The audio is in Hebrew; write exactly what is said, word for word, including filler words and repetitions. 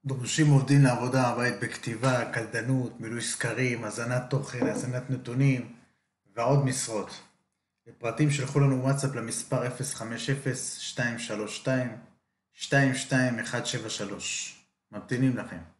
דורשים עובדים לעבודה מהבית בכתיבה, קלדנות, מילוי סקרים, הזנת תוכן, הזנת נתונים ועוד משרות. לפרטים שלחו לנו וואטסאפ למספר אפס חמש אפס שתיים שלוש שתיים שתיים שתיים אחת שבע שלוש. ממתינים לכם.